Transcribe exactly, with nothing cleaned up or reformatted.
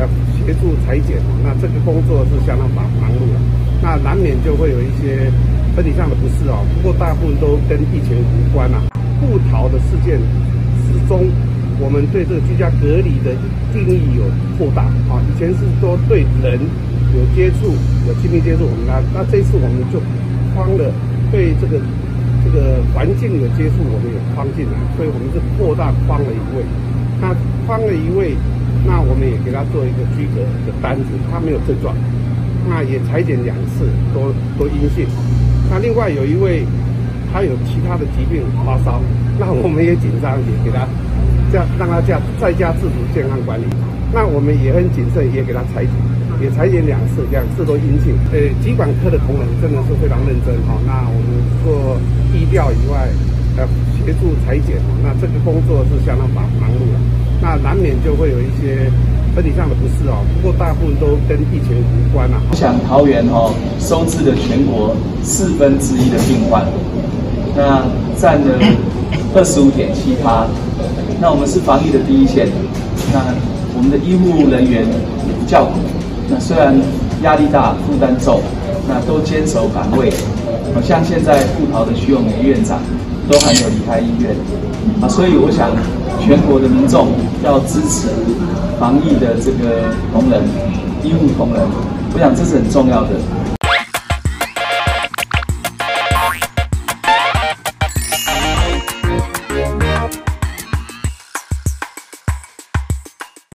呃协助裁剪，那这个工作是相当忙忙碌的，那难免就会有一些身体上的不适哦。不过大部分都跟疫情无关啊。布逃的事件始终，我们对这个居家隔离的定义有扩大啊。以前是说对人有接触、有亲密接触，我们那那这次我们就框了对这个这个环境有接触，我们有框进来，所以我们是扩大框了一位。那框了一位，那我们也给他做一个居隔的单子，他没有症状，那也裁剪两次都都阴性。那另外有一位，他有其他的疾病发烧，那我们也紧张，也给他这样让他家在家自主健康管理。那我们也很谨慎，也给他裁剪，也裁剪两次，两次都阴性。呃，疾管科的同仁真的是非常认真哈。那我们做疫调以外，呃，协助裁剪，那这个工作是相当忙忙碌的，那难免就会有一些身体上的不适哦。不过大部分都跟疫情无关啊。 我想桃园哦，收治了全国四分之一的病患，那占了二十五点七趴。那我们是防疫的第一线，那我们的医护人员也不叫苦，那虽然压力大、负担重，那都坚守岗位。好像现在布桃的徐永梅院长都还没有离开医院啊，所以我想全国的民众要支持防疫的这个同仁、医护同仁，我想这是很重要的。